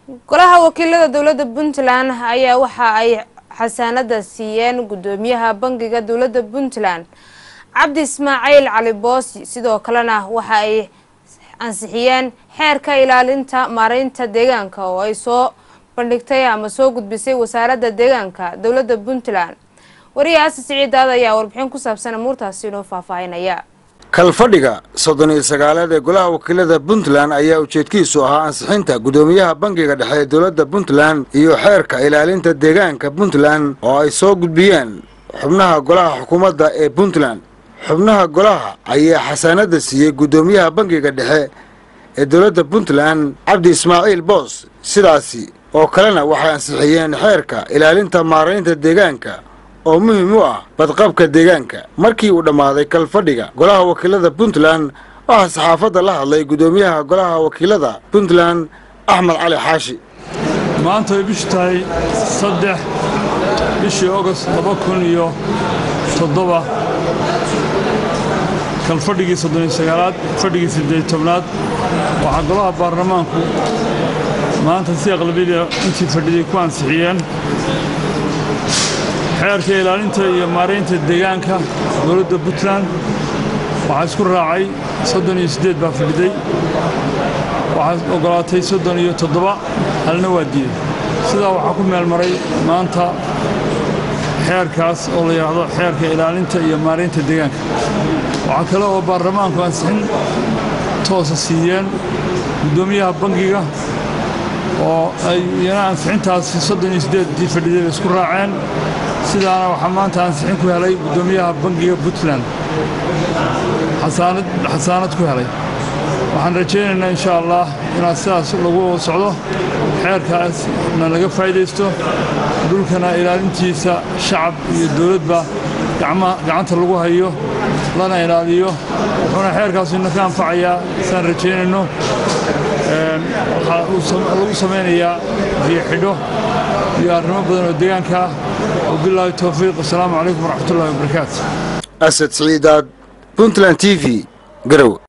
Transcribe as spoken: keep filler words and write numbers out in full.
golaha wakiilada dawladda Puntland ayaa waxa ay xasaanada siiyeen gudoomiyaha bangiga dawladda Puntland Cabdi Ismaaciil Cali Boosi sidoo kalena waxa ay ansixiyeen xeerka ilaalinta maareynta deegaanka oo ay soo bandhigtay ama soo gudbisay wasaaradda deegaanka dawladda Puntland wariyaha Siciidaad ayaa warbixin ku saabsan amuurtaasi inoo faahfaahinaya kalfadhiga soddon iyo sagaal ee golaha wakiilada Puntland ayaa ujeedkiisu ahaa ansixinta gudoomiyaha bangiga dhexe ee dawladda Puntland iyo xeerka ilaalinta deegaanka Puntland oo ay soo gudbiyeen xubnaha golaha xukuumadda ee Puntland xubnaha golaha ayaa xasaanada siiyay gudoomiyaha bangiga dhexe ee dawladda Puntland Cabdi Ismaaciil Boos sidaasi oo kalena waxay ansixiyeen xeerka ilaalinta maareynta deegaanka oo muhiim u ah badqabka deegaanka markii uu dhamaaday kalfadhiga golaha wakiilada Puntland waxa saxaafadda la hadlay gudoomiyaha golaha wakiilada Puntland Axmed Cali Xaashi maanta ay bishtahay saddex bishii August laba kun iyo toddoba kalfadhigii soddon iyo sagaalaad fadhigii siddeed iyo tobnaad waxa golaha baarlamaanku maanta si aqlabiyada intii fadhiyay ku ansixiyeen xeerka ilaalinta iyo maareynta deegaanka dawladda Puntland waxa isku raacay soddon iyo siddeed baa fadhiday waxa ogolaatay soddon iyo toddoba halna waa diiday sidaa waxa ku meel maray maanta xeerkaas oo la yiraahdo xeerka ilaalinta iyo maareynta deegaanka waxa kale oo baarlamaanku ansixin toos siiyeen gudoomiyaha bangiga oo ay yana ansixintaas soddon iyo siddeed dii fadhiday isku raaceen sidaana waxa maanta ansixin ku helay gudoomiyaha bangiga Puntland xasaanad xasaanad ku helay waxaan rajaynaynaa insha Allah in asaas lagu socdo xeerkaas laga faa'iideysto dhulkana ilaalintiisa shacab iyo dawladba gacanta lagu hayo lana ilaaliyo wuxuuna xeerkaas inna ka anfacayaa saan rajaynayno waxa uu lagu sameynayaa xidho iyo arrimo badan oo deegaanka وبالله التوفيق السلام عليكم ورحمة الله وبركاته أسد سعيداد Puntland تي في قرو